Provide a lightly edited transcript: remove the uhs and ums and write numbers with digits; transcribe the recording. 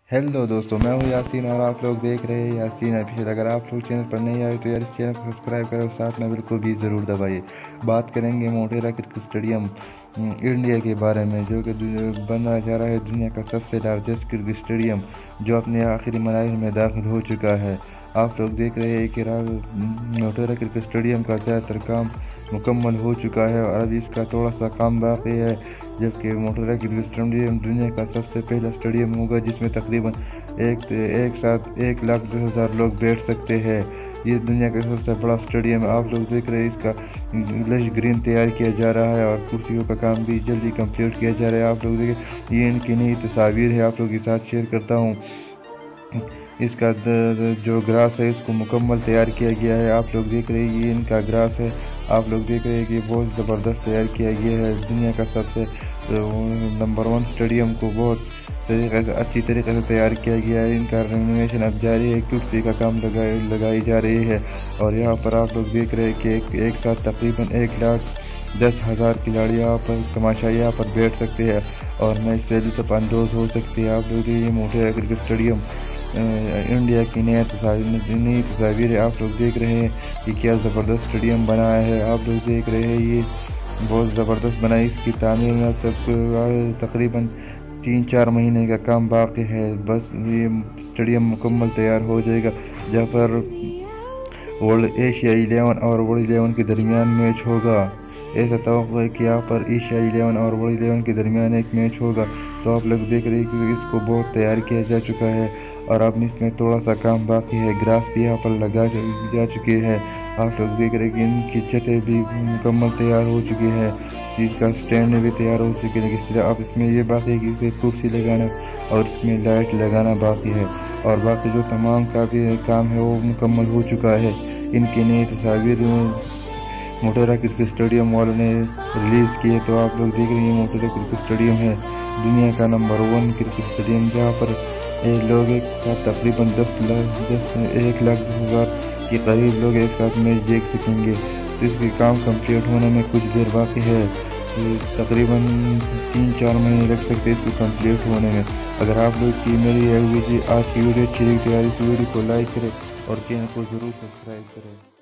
Hello दोस्तों, मैं हूं यासीन और आप लोग देख रहे हैं यासीन ऑफिशियल। अगर आप लोग चैनल पर नहीं आए तो यार इस चैनल को सब्सक्राइब करो, साथ में बिल्कुल भी ज़रूर दबाइए। बात करेंगे मोटेरा क्रिकेट स्टेडियम इंडिया के बारे में, जो कि बना जा रहा है दुनिया का सबसे लार्जेस्ट क्रिकेट स्टेडियम, जो अपने आखिरी मराहिल में दाखिल हो चुका है। आप लोग देख रहे हैं कि मोटेरा क्रिकेट स्टेडियम का ज़्यादातर काम मुकम्मल हो चुका है और अभी इसका थोड़ा सा काम बाकी है, जबकि मोटेरा क्रिकेट स्टेडियम दुनिया का सबसे पहला स्टेडियम होगा जिसमें तकरीबन एक साथ 1,10,000 लोग बैठ सकते हैं। ये दुनिया का सबसे बड़ा स्टेडियम है। आप लोग देख रहे हैं इसका लश ग्रीन तैयार किया जा रहा है और कुर्सियों का काम भी जल्दी कंप्लीट किया जा रहा है। आप लोग देखें, ये इनकी नई तस्वीर है, आप लोगों के साथ शेयर करता हूँ। इसका जो ग्रास है इसको मुकम्मल तैयार किया गया है। आप लोग देख रहे हैं ये इनका ग्रास है। आप लोग देख रहे हैं कि बहुत ज़बरदस्त तैयार किया गया है। दुनिया का सबसे नंबर 1 स्टेडियम को बहुत अच्छी तरीके से तैयार किया गया है। इनका रेनोवेशन अब जारी है, कुर्सी का काम लगाई जा रही है और यहाँ पर आप लोग देख रहे हैं कि एक साथ तकरीबन 1,10,000 खिलाड़ी यहाँ पर तमाशा यहाँ पर बैठ सकते हैं और मैच से लुत्फ़ अंदोज़ हो सकते हैं। आप लोग ये मोटेरा क्रिकेट स्टेडियम इंडिया की नई तस्वीर है। आप लोग देख रहे हैं कि क्या ज़बरदस्त स्टेडियम बनाया है। आप लोग देख रहे हैं ये बहुत ज़बरदस्त बनाई। इसकी तामीर में तकरीबन 3-4 महीने का काम बाकी है, बस ये स्टेडियम मुकम्मल तैयार हो जाएगा, जहाँ पर एशिया 11 और वर्ल्ड 11 के दरमियान मैच होगा। ऐसा तवक्को है कि यहाँ पर एशिया 11 और वर्ल्ड 11 के दरमियान एक मैच होगा। तो आप लोग देख रहे हैं कि इसको बहुत तैयार किया जा चुका है और अब इसमें थोड़ा सा काम बाकी है। ग्रास भी यहाँ पर लगा जा चुके हैं। आप लोग देख रहे हैं कि इनकी छतें भी मुकम्मल तैयार हो चुकी है, इसका स्टैंड भी तैयार हो चुके हैं। इस तरह अब इसमें ये बाकी है कि इसे कुर्सी लगाना और इसमें लाइट लगाना बाकी है और बाकी जो तमाम काम है वो मुकम्मल हो चुका है। इनकी नई तस्वीर मोटेरा क्रिकेट स्टेडियम वालों ने रिलीज़ की है। तो आप लोग देख रहे हैं मोटेरा क्रिकेट स्टेडियम है दुनिया का नंबर 1 क्रिकेट स्टेडियम, जहाँ पर लोग एक साथ तकरीबन 1,10,000 के करीब लोग एक साथ मैच देख सकेंगे। तो इसके काम कंप्लीट होने में कुछ देर बाकी है, तकरीबन 3-4 महीने लग सकते हैं इसको कंप्लीट होने में। अगर आप लोग की मेरी आज की वीडियो अच्छी लगी तो यार इस वीडियो को लाइक करें और चैनल को ज़रूर सब्सक्राइब करें।